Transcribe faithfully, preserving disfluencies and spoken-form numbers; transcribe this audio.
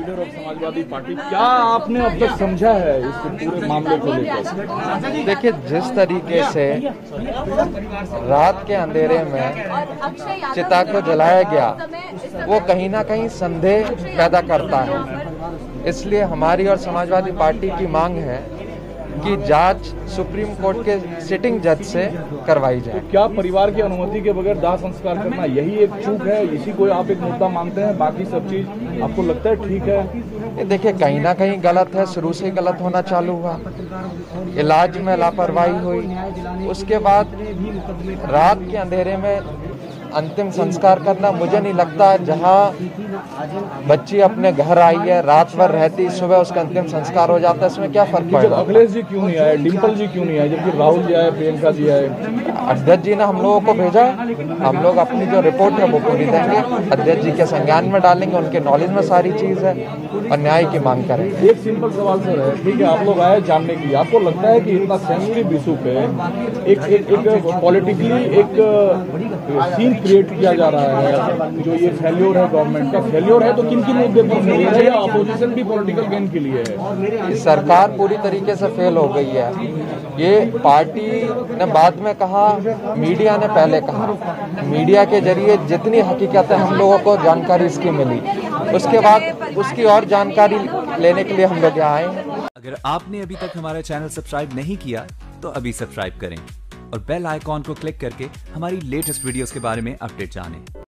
Leader of Samajwadi party, क्या आपने अब तक समझा है इस पूरे मामले को लेकर? देखिए, जिस तरीके से रात के अंधेरे में चिता को जलाया गया, वो कहीं ना कहीं संदेह पैदा करता है। इसलिए हमारी और समाजवादी पार्टी की मांग है कि जांच सुप्रीम कोर्ट के सिटिंग जज से करवाई जाए। तो क्या परिवार की अनुमति के बगैर दाह संस्कार करना यही एक चूक है? इसी को आप एक मुद्दा मानते हैं? बाकी सब चीज आपको लगता है ठीक है? ये देखिए, कहीं ना कहीं गलत है, शुरू से गलत होना चालू हुआ। इलाज में लापरवाही हुई, उसके बाद रात के अंधेरे में अंतिम संस्कार करना, मुझे नहीं लगता जहां बच्ची अपने घर आई है, रात भर रहती, सुबह उसका अंतिम संस्कार हो जाता है, इसमें क्या फर्क पड़ेगा? अखिलेश जी क्यों नहीं आए, डिम्पल जी क्यों नहीं आए, जबकि राहुल जी आए, प्रियंका जी आए? अध्यक्ष जी ने हम लोगों को भेजा है, हम लोग अपनी जो रिपोर्ट है वो पूरी देंगे, अध्यक्ष जी के संज्ञान में डालेंगे, उनके नॉलेज में सारी चीज है और न्याय की मांग करेंगे। एक सिंपल सवाल सर है, ठीक है, आप लोग आए जानने के लिए, आपको लगता है कि इतना सेंसिटिव इशू पे एक एक एक पॉलिटिकली एक सीन क्रिएट किया जा रहा है, जो ये फेल्योर है गवर्नमेंट का, फेल्योर है तो किन किन मुद्दे पर फेल्योर है, या अपोजिशन भी पॉलिटिकल गेन के लिए है? सरकार पूरी तरीके से फेल हो गई है। ये पार्टी ने बाद में कहा, मीडिया ने पहले कहा, मीडिया के जरिए जितनी हकीकत है हम लोगों को जानकारी इसकी मिली, उसके बाद उसकी और जानकारी लेने के लिए हम लोग यहाँ आए। अगर आपने अभी तक हमारा चैनल सब्सक्राइब नहीं किया तो अभी सब्सक्राइब करें और बेल आइकॉन को क्लिक करके हमारी लेटेस्ट वीडियोस के बारे में अपडेट जानें।